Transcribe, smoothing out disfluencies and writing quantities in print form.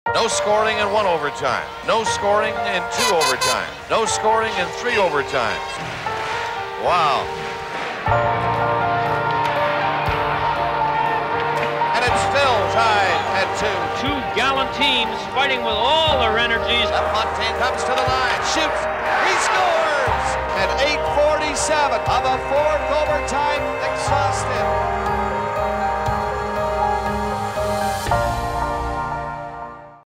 No scoring in 1 overtime. No scoring in 2 overtimes. No scoring in 3 overtimes. Wow. And it's still tied at 2. Two gallant teams fighting with all their energies. LaFontaine comes to the line, shoots, he scores! At 8:47 of the 4th overtime.